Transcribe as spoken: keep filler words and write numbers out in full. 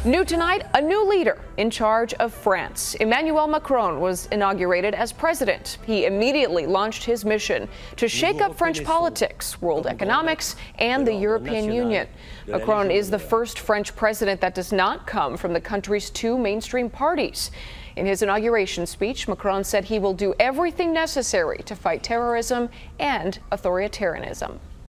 New tonight, a new leader in charge of France. Emmanuel Macron was inaugurated as president. He immediately launched his mission to shake up French politics, world economics, and the European Union. Macron is the first French president that does not come from the country's two mainstream parties. In his inauguration speech, Macron said he will do everything necessary to fight terrorism and authoritarianism.